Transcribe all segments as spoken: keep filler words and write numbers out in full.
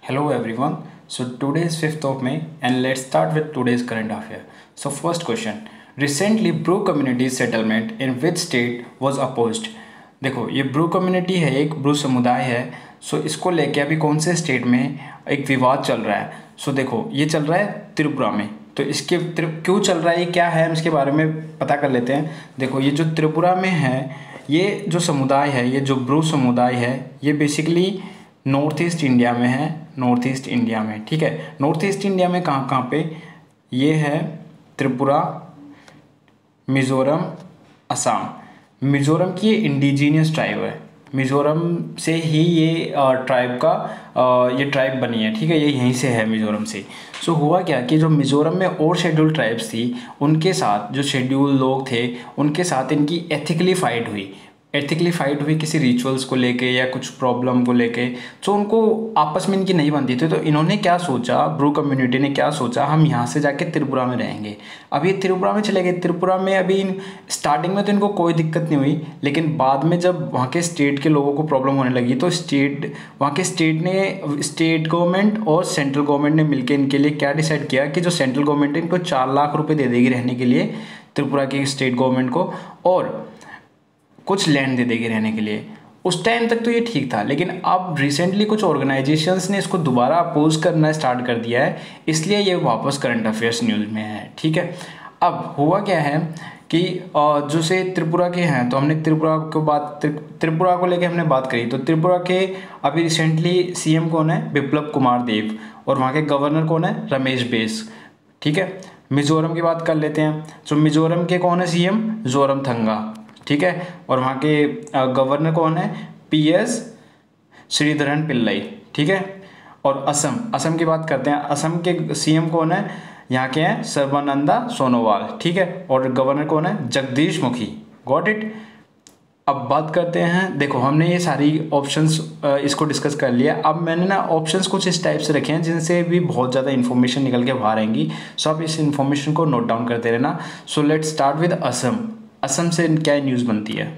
Hello everyone. So today is fifth of May and let's start with today's current affair. So first question. Recently Bru community settlement in which state was opposed? देखो ये Bru community है, एक Bru समुदाय है. सो इसको लेके अभी कौन से स्टेट में एक विवाद चल रहा है. सो देखो ये चल रहा है त्रिपुरा में. तो इसके क्यों चल रहा है, ये क्या है, हम इसके बारे में पता कर लेते हैं. देखो ये जो त्रिपुरा में है, ये जो समुदाय है, ये जो ब्रू समुदाय है, ये बेसिकली नॉर्थ ईस्ट इंडिया में है. नॉर्थ ईस्ट इंडिया में, ठीक है. नॉर्थ ईस्ट इंडिया में कहाँ कहाँ पे, ये है त्रिपुरा, मिज़ोरम, असम. मिज़ोरम की ये इंडिजीनियस ट्राइब है. मिज़ोरम से ही ये ट्राइब का आ, ये ट्राइब बनी है, ठीक है. ये यहीं से है, मिज़ोरम से. सो so, हुआ क्या कि जो मिज़ोरम में और शेड्यूल ट्राइब्स थी, उनके साथ जो शेड्यूल लोग थे, उनके साथ इनकी एथिकली फाइट हुई. एथिकली फाइट हुई किसी रिचुअल्स को लेके या कुछ प्रॉब्लम को लेके. तो उनको आपस में इनकी नहीं बनती थी. तो इन्होंने क्या सोचा, ब्रू कम्युनिटी ने क्या सोचा, हम यहाँ से जाके त्रिपुरा में रहेंगे. अब ये त्रिपुरा में चले गए. त्रिपुरा में अभी स्टार्टिंग में तो इनको कोई दिक्कत नहीं हुई, लेकिन बाद में जब वहाँ के स्टेट के लोगों को प्रॉब्लम होने लगी तो स्टेट वहाँ के स्टेट ने स्टेट गवर्नमेंट और सेंट्रल गवर्नमेंट ने मिलकर इनके लिए क्या डिसाइड किया कि जो सेंट्रल गवर्नमेंट है इनको चार लाख रुपये दे देगी रहने के लिए, त्रिपुरा की स्टेट गवर्नमेंट को, और कुछ लैंड दे देगी रहने के लिए. उस टाइम तक तो ये ठीक था, लेकिन अब रिसेंटली कुछ ऑर्गेनाइजेशंस ने इसको दोबारा अपोज करना स्टार्ट कर दिया है, इसलिए ये वापस करंट अफेयर्स न्यूज़ में है, ठीक है. अब हुआ क्या है कि जो से त्रिपुरा के हैं, तो हमने त्रिपुरा को बात त्रिपुरा को लेके हमने बात करी. तो त्रिपुरा के अभी रिसेंटली सीएम कौन है, बिप्लब कुमार देव, और वहाँ के गवर्नर कौन है, रमेश बैस, ठीक है. मिज़ोरम की बात कर लेते हैं. तो मिज़ोरम के कौन है सीएम, जोरमथंगा, ठीक है. और वहाँ के गवर्नर कौन है, पी एस श्रीधरन पिल्लाई, ठीक है. और असम असम की बात करते हैं. असम के सीएम कौन है, यहाँ के हैं सर्बानंदा सोनोवाल, ठीक है. और गवर्नर कौन है, जगदीश मुखी. Got it. अब बात करते हैं. देखो हमने ये सारी ऑप्शंस इसको डिस्कस कर लिया. अब मैंने ना ऑप्शंस कुछ इस टाइप से रखे हैं जिनसे भी बहुत ज़्यादा इन्फॉर्मेशन निकल के बाहर आएंगी. सो आप इस इन्फॉर्मेशन को नोट डाउन करते रहना. So let's start with Assam. Assam से क्या न्यूज़ बनती है.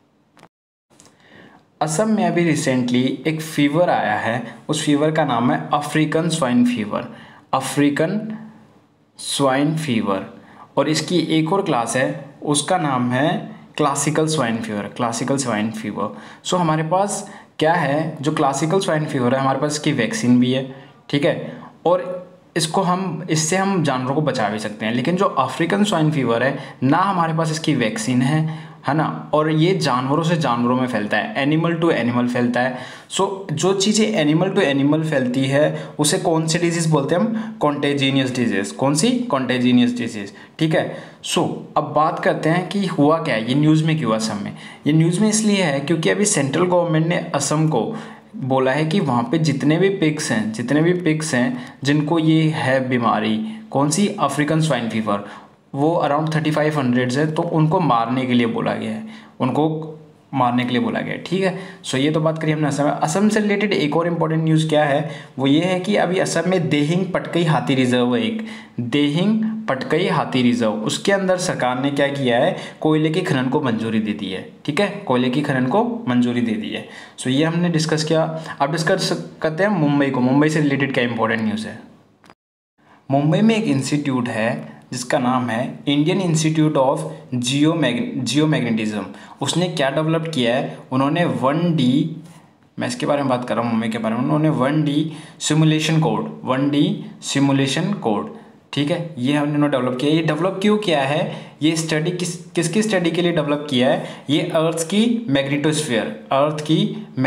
असम में अभी रिसेंटली एक फीवर आया है. उस फीवर का नाम है African swine fever. African swine fever. और इसकी एक और क्लास है, उसका नाम है classical swine fever. Classical swine fever. So हमारे पास क्या है, जो क्लासिकल स्वाइन फीवर है, हमारे पास इसकी वैक्सीन भी है, ठीक है. और इसको हम इससे हम जानवरों को बचा भी सकते हैं. लेकिन जो अफ्रीकन स्वाइन फीवर है ना, हमारे पास इसकी वैक्सीन है है ना, और ये जानवरों से जानवरों में फैलता है, एनिमल टू एनिमल फैलता है. सो so, जो चीज़ें एनिमल टू एनिमल फैलती है उसे कौन सी डिजीज़ बोलते हैं हम, कॉन्टेजीनियस डिजीज़. कौन सी, कॉन्टेजीनियस डिजीज़, ठीक है. सो so, अब बात करते हैं कि हुआ क्या है, ये न्यूज़ में क्यों असम में. ये न्यूज़ में इसलिए है क्योंकि अभी सेंट्रल गवर्नमेंट ने असम को बोला है कि वहाँ पे जितने भी पिग्स हैं जितने भी पिग्स हैं जिनको ये है बीमारी, कौन सी, अफ्रीकन स्वाइन फीवर, वो अराउंड थर्टी फाइव हंड्रेड है, तो उनको मारने के लिए बोला गया है. उनको मारने के लिए बोला गया है, ठीक है. सो ये तो बात करी हमने असम में. असम से रिलेटेड एक और इम्पॉर्टेंट न्यूज़ क्या है, वो ये है कि अभी असम में देहिंग पटकई हाथी रिजर्व है. एक देहिंग पटकई हाथी रिजर्व, उसके अंदर सरकार ने क्या किया है, कोयले की खनन को मंजूरी दे दी है, ठीक है. कोयले की खनन को मंजूरी दे दी है. सो ये हमने डिस्कस किया. अब डिस्कस करते हैं मुंबई को. मुंबई से रिलेटेड क्या इंपॉर्टेंट न्यूज़ है. मुंबई में एक इंस्टीट्यूट है जिसका नाम है Indian institute of geo geomagnetism. उसने क्या डेवलप किया है, उन्होंने वन डी, मैं इसके बारे में बात कर रहा हूँ, मुंबई के बारे में. उन्होंने one D simulation code, one D simulation code, ठीक है, ये हमने डेवलप किया. ये डेवलप क्यों किया है, ये स्टडी किस किसकी स्टडी के लिए डेवलप किया है, ये अर्थ की मैग्नेटोस्फीयर, अर्थ की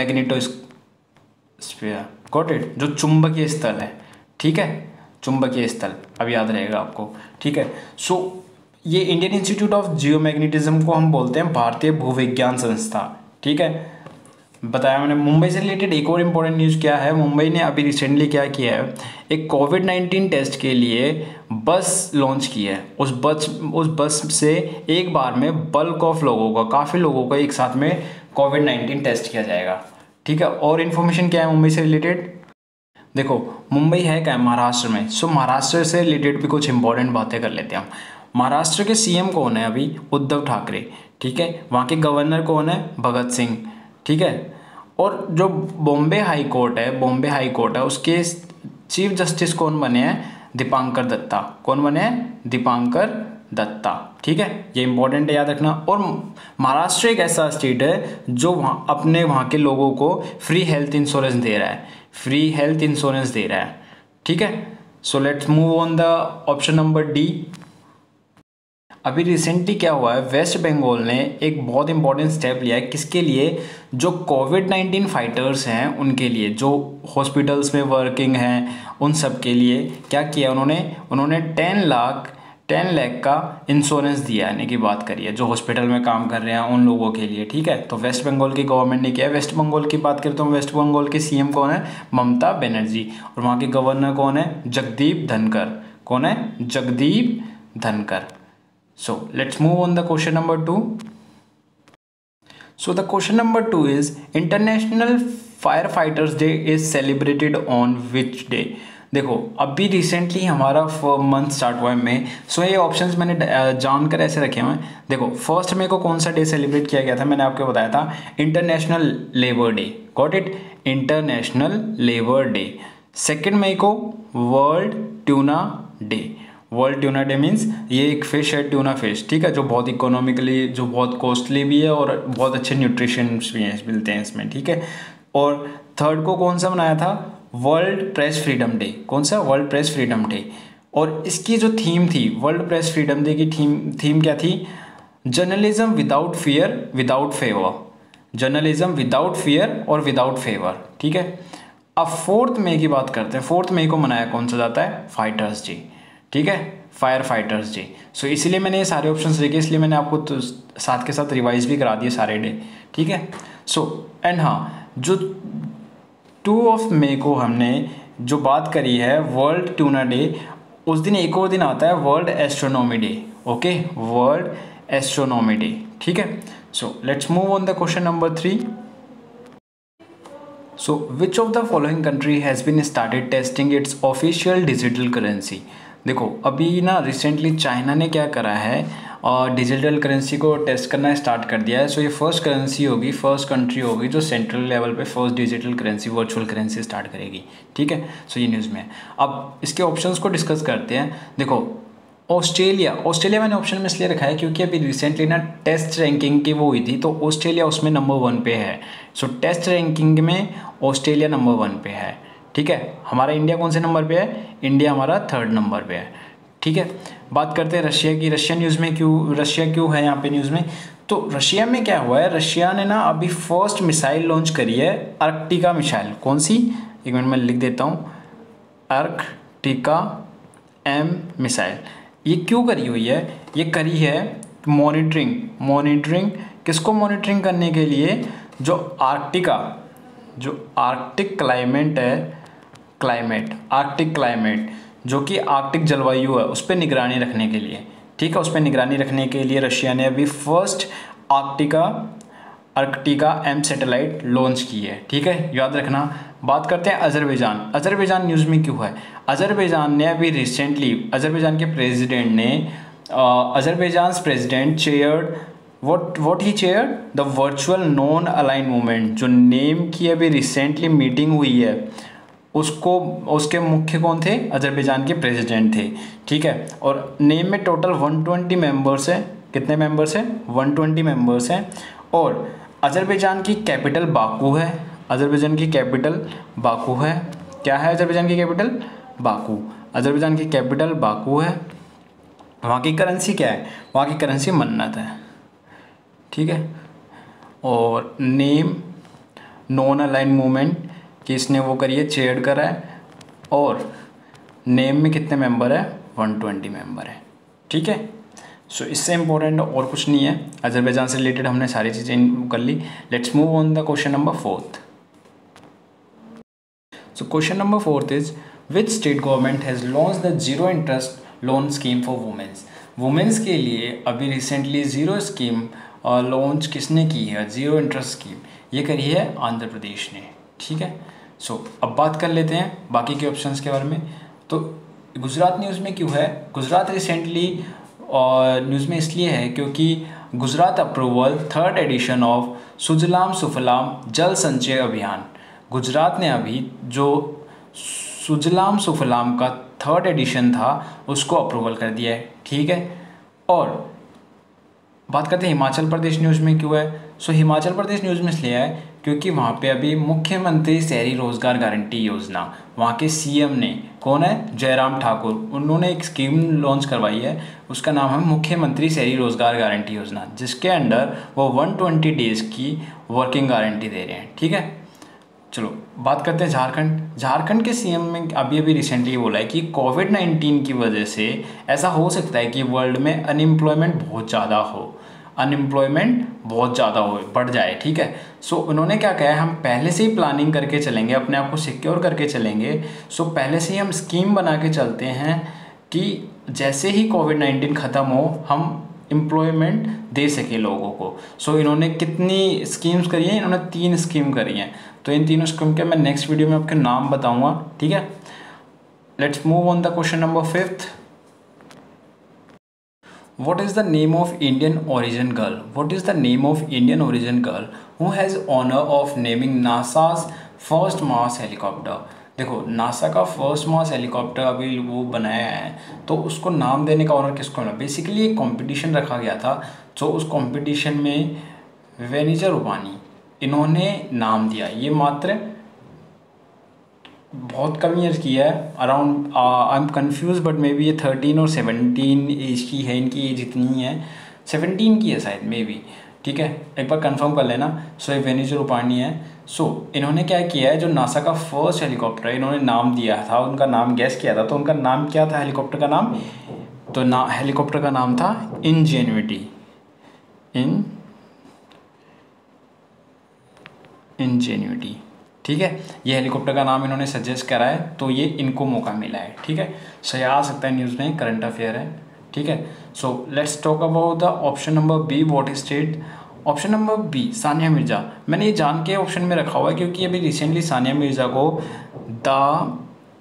मैग्नेटोस्फीयर, गॉट इट, जो चुंबकीय स्थल है, ठीक है, चुंबकीय स्थल, अब याद रहेगा आपको, ठीक है. सो so, ये Indian institute of geomagnetism को हम बोलते हैं भारतीय भूविज्ञान संस्था, ठीक है. बताया मैंने. मुंबई से रिलेटेड एक और इम्पोर्टेंट न्यूज़ क्या है, मुंबई ने अभी रिसेंटली क्या किया है, एक कोविड नाइन्टीन टेस्ट के लिए बस लॉन्च की है. उस बस उस बस से एक बार में बल्क ऑफ लोगों का, काफ़ी लोगों का एक साथ में कोविड नाइन्टीन टेस्ट किया जाएगा, ठीक है. और इन्फॉर्मेशन क्या है मुंबई से रिलेटेड. देखो मुंबई है क्या, महाराष्ट्र में. सो महाराष्ट्र से रिलेटेड भी कुछ इंपॉर्टेंट बातें कर लेते हैं हम. महाराष्ट्र के सीएम कौन है अभी, उद्धव ठाकरे, ठीक है. वहाँ के गवर्नर कौन है, भगत सिंह, ठीक है. और जो बॉम्बे हाई कोर्ट है बॉम्बे हाई कोर्ट है उसके चीफ जस्टिस कौन बने हैं? दीपांकर दत्ता। कौन बने हैं? दीपांकर दत्ता। ठीक है, ये इंपॉर्टेंट है, याद रखना। और महाराष्ट्र एक ऐसा स्टेट है जो वहाँ अपने वहाँ के लोगों को फ्री हेल्थ इंश्योरेंस दे रहा है, फ्री हेल्थ इंश्योरेंस दे रहा है। ठीक है, so let's move on the option number D. अभी रिसेंटली क्या हुआ है, वेस्ट बंगाल ने एक बहुत इंपॉर्टेंट स्टेप लिया है। किसके लिए? जो कोविड नाइन्टीन फाइटर्स हैं उनके लिए, जो हॉस्पिटल्स में वर्किंग हैं उन सब के लिए क्या किया उन्होंने? उन्होंने टेन लाख टेन लाख का इंश्योरेंस दिया है की बात करिए, जो हॉस्पिटल में काम कर रहे हैं उन लोगों के लिए। ठीक है, तो वेस्ट बंगाल की गवर्नमेंट ने किया है। वेस्ट बंगाल की बात करें तो वेस्ट बंगाल के सीएम कौन है? ममता बनर्जी। और वहाँ के गवर्नर कौन है? जगदीप धनखड़। कौन है? Jagdeep Dhankhar. So let's move on the question number two. So the question number two is International Firefighters Day is celebrated on which day? देखो अभी रिसेंटली हमारा मंथ स्टार्ट हुआ है मई। सो ये ऑप्शंस मैंने जानकर ऐसे रखे हुए हैं। देखो फर्स्ट मई को कौन सा डे सेलिब्रेट किया गया था? मैंने आपको बताया था international labour day. Got it? International labour day. Second मई को world tuna day. World tuna day means ये एक फिश है, ट्यूना फिश। ठीक है, जो बहुत इकोनॉमिकली, जो बहुत कॉस्टली भी है और बहुत अच्छे न्यूट्रिशंस भी हैं मिलते हैं इसमें। ठीक है, और थर्ड को कौन सा बनाया था? World press freedom day. कौन सा? World press freedom day. और इसकी जो थीम थी वर्ल्ड प्रेस फ्रीडम डे की थीम थीम क्या थी? Journalism without fear without favour. Journalism without fear और विदाउट फेवर। ठीक है, अब फोर्थ मई की बात करते हैं। फोर्थ मई को मनाया कौन सा जाता है? Fighters day. ठीक है, फायर फाइटर्स डे। सो इसीलिए मैंने ये सारे ऑप्शंस देखे, इसलिए मैंने आपको तो साथ के साथ रिवाइज भी करा दिए सारे डे। ठीक है, सो एंड हाँ, जो टू ऑफ मई को हमने जो बात करी है वर्ल्ड ट्यूना डे, उस दिन एक और दिन आता है world astronomy day. Okay, world astronomy day. ठीक है, so let's move on the question number three. So which of the following country has been started testing its official digital currency? देखो अभी ना रिसेंटली चाइना ने क्या करा है, और डिजिटल करेंसी को टेस्ट करना स्टार्ट कर दिया है। सो ये फर्स्ट करेंसी होगी, फर्स्ट कंट्री होगी जो सेंट्रल लेवल पे first digital currency, virtual currency start करेगी। ठीक है, सो ये न्यूज़ में है। अब इसके ऑप्शंस को डिस्कस करते हैं। देखो ऑस्ट्रेलिया, ऑस्ट्रेलिया मैंने ऑप्शन में इसलिए रखा है क्योंकि अभी रिसेंटली ना टेस्ट रैंकिंग की वो हुई थी, तो ऑस्ट्रेलिया उसमें नंबर वन पे है। सो टेस्ट रैंकिंग में ऑस्ट्रेलिया नंबर वन पे है। ठीक है, हमारा इंडिया कौन से नंबर पे है? इंडिया हमारा थर्ड नंबर पे है। ठीक है, बात करते हैं रशिया की। रशिया न्यूज़ में क्यों, रशिया क्यों है यहाँ पे न्यूज़ में? तो रशिया में क्या हुआ है, रशिया ने ना अभी फर्स्ट मिसाइल लॉन्च करी है, आर्कटिका मिसाइल। कौन सी? एक मिनट में लिख देता हूँ, आर्कटिका एम मिसाइल। ये क्यों करी हुई है? ये करी है मॉनिटरिंग, मॉनिटरिंग किसको मॉनिटरिंग करने के लिए? जो आर्कटिका, जो आर्कटिक क्लाइमेट है, क्लाइमेट आर्कटिक क्लाइमेट जो कि आर्कटिक जलवायु है उस पर निगरानी रखने के लिए। ठीक है, उस पर निगरानी रखने के लिए रशिया ने अभी first Arktika Arktika M satellite launch की है। ठीक है, याद रखना। बात करते हैं अजरबैजान। अजरबैजान न्यूज़ में क्यों है? अजरबैजान ने अभी रिसेंटली, अजरबैजान के प्रेसिडेंट ने, Azerbaijan president chaired what what he chair the virtual non aligned movement. जो नेम की अभी रिसेंटली मीटिंग हुई है उसको, उसके मुख्य कौन थे? अजरबैजान के प्रेसिडेंट थे। ठीक है, और नेम में टोटल वन ट्वेंटी मेंबर्स हैं। कितने मेंबर्स हैं? वन ट्वेंटी मेंबर्स हैं। और अजरबैजान की कैपिटल बाकू है। अजरबैजान की कैपिटल बाकू है। क्या है अजरबैजान की कैपिटल? बाकू। अजरबैजान की कैपिटल बाकू है। वहाँ की करेंसी क्या है? वहाँ की करेंसी मन्नत है। ठीक है, और नेम नॉन अलाइन मूवमेंट कि इसने वो करिए, चेयर करा है। और नेम में कितने मेंबर है? वन ट्वेंटी मेंबर है। ठीक है, सो इससे इम्पोर्टेंट और कुछ नहीं है। अजरबैजान से रिलेटेड हमने सारी चीज़ें कर ली। Let's move on the question number fourth. So question number fourth is which state government has launch the zero interest loan scheme for womens? Womens के लिए अभी रिसेंटली ज़ीरो स्कीम लॉन्च किसने की है? ज़ीरो इंटरेस्ट स्कीम ये करी है आंध्र प्रदेश ने। ठीक है, सो so, अब बात कर लेते हैं बाकी के ऑप्शंस के बारे में। तो गुजरात न्यूज़ में क्यों है? गुजरात रिसेंटली और न्यूज़ में इसलिए है क्योंकि Gujarat approval third edition of Sujalam Sufalam Jal Sanchay अभियान, गुजरात ने अभी जो सुजलाम सुफलाम का थर्ड एडिशन था उसको अप्रूवल कर दिया है, ठीक है। और बात करते हैं हिमाचल प्रदेश न्यूज़ में क्यों है। सो हिमाचल प्रदेश न्यूज़ में इसलिए है क्योंकि वहाँ पे अभी मुख्यमंत्री शहरी रोजगार गारंटी योजना, वहाँ के सीएम ने, कौन है, जयराम ठाकुर, उन्होंने एक स्कीम लॉन्च करवाई है, उसका नाम है मुख्यमंत्री शहरी रोजगार गारंटी योजना, जिसके अंडर वो एक सौ बीस डेज़ की वर्किंग गारंटी दे रहे हैं, ठीक है। चलो बात करते हैं झारखंड। झारखंड के सीएम ने अभी अभी रिसेंटली बोला है कि कोविड नाइन्टीन की वजह से ऐसा हो सकता है कि वर्ल्ड में अनएम्प्लॉयमेंट बहुत ज़्यादा हो, अनएम्प्लॉयमेंट बहुत ज़्यादा हो, बढ़ जाए, ठीक है। सो उन्होंने क्या कहा है, हम पहले से ही प्लानिंग करके चलेंगे, अपने आप को सिक्योर करके चलेंगे। सो पहले से ही हम स्कीम बना के चलते हैं कि जैसे ही कोविड नाइन्टीन ख़त्म हो हम एम्प्लॉयमेंट दे सके लोगों को। सो इन्होंने कितनी स्कीम्स करी हैं, इन्होंने तीन स्कीम करी हैं। तो इन तीनों स्कीम के मैं नेक्स्ट वीडियो में आपके नाम बताऊंगा, ठीक है। Let's move on the question number fifth. What is the name of Indian origin girl? What is the name of Indian origin girl who has honor of naming NASA's first Mars helicopter? देखो NASA का first Mars helicopter अभी वो बनाया है, तो उसको नाम देने का ऑनर किसको मिला। बेसिकली एक कंपटीशन रखा गया था, जो उस कंपटीशन में वेनिजा रूपानी इन्होंने नाम दिया। ये मात्र बहुत कम ईयर्स की है, around I am confuse but maybe ये थर्टीन और सेवनटीन एज की है, इनकी एज इतनी है, सेवनटीन की है शायद मे बी, ठीक है, एक बार कंफर्म कर लेना। सो ये वेनिजा रूपानी है। सो so, इन्होंने क्या किया है, जो नासा का फर्स्ट हेलीकॉप्टर है इन्होंने नाम दिया था, उनका नाम गैस किया था, तो उनका नाम क्या था हेलीकॉप्टर का नाम, तो ना हेलीकॉप्टर का नाम था इंजेन्युइटी, इन इंजेन्युइटी, ठीक है। ये हेलीकॉप्टर का नाम इन्होंने सजेस्ट करा है, तो ये इनको मौका मिला है, ठीक है। सो ये आ सकता है न्यूज़ में, करंट अफेयर है, ठीक है। So let's talk about the option number B, what is state. Option number B Sania Mirza, मैंने ये जान के ऑप्शन में रखा हुआ है क्योंकि अभी रिसेंटली सानिया मिर्ज़ा को the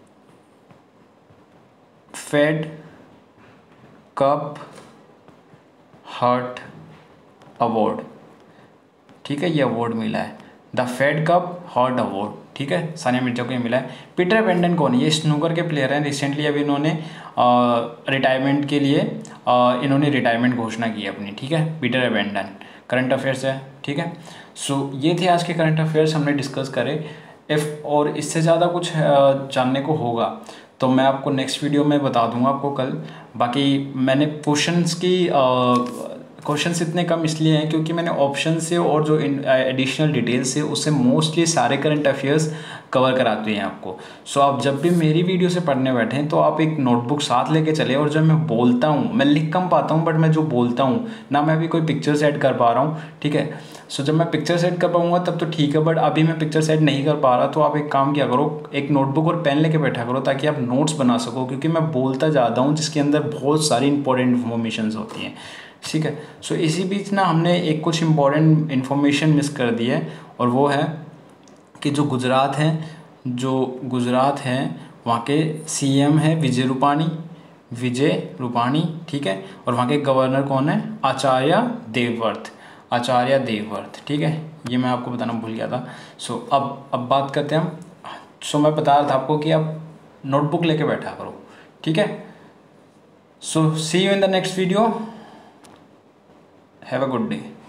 Fed Cup heart award, ठीक है, ये अवार्ड मिला है, the Fed Cup heart award, ठीक है, सानिया मिर्जा को ये मिला है। पीटर बेंडन कौन है, ये स्नूकर के प्लेयर हैं, रिसेंटली अभी इन्होंने रिटायरमेंट के लिए आ, इन्होंने रिटायरमेंट घोषणा की है अपनी, ठीक है, पीटर बेंडन। करंट अफेयर्स है, ठीक है। सो so, ये थे आज के करंट अफेयर्स हमने डिस्कस करे। इफ़ और इससे ज़्यादा कुछ जानने को होगा तो मैं आपको नेक्स्ट वीडियो में बता दूंगा आपको कल। बाकी मैंने क्वेश्चंस की क्वेश्चंस इतने कम इसलिए हैं क्योंकि मैंने ऑप्शन से और जो एडिशनल डिटेल्स से उससे मोस्टली सारे करंट अफेयर्स कवर कराते हैं आपको। सो so, आप जब भी मेरी वीडियो से पढ़ने बैठें तो आप एक नोटबुक साथ लेके चले, और जब मैं बोलता हूँ, मैं लिख कम पाता हूँ बट मैं जो बोलता हूँ ना, मैं अभी कोई पिक्चर्स ऐड कर पा रहा हूँ, ठीक है। सो so, जब मैं पिक्चर्स ऐड कर पाऊँगा तब तो ठीक है, बट अभी मैं पिक्चर्स ऐड नहीं कर पा रहा, तो आप एक काम किया करो, एक नोटबुक और पेन लेके बैठा करो ताकि आप नोट्स बना सको, क्योंकि मैं बोलता ज़्यादा हूँ जिसके अंदर बहुत सारी इंपॉर्टेंट इन्फॉर्मेशन होती हैं, ठीक है। सो so, इसी बीच ना हमने एक कुछ इम्पॉर्टेंट इन्फॉर्मेशन मिस कर दी है, और वो है कि जो गुजरात हैं जो गुजरात हैं वहाँ के सीएम है विजय रूपानी, विजय रूपानी, ठीक है, और वहाँ के गवर्नर कौन है, आचार्य देवव्रत, आचार्य देवव्रत, ठीक है, ये मैं आपको बताना भूल गया था। सो so, अब अब बात करते हैं हम। सो so, मैं बता रहा था आपको कि आप नोटबुक लेके बैठा करो, ठीक है। So see you in the next video, have a good day.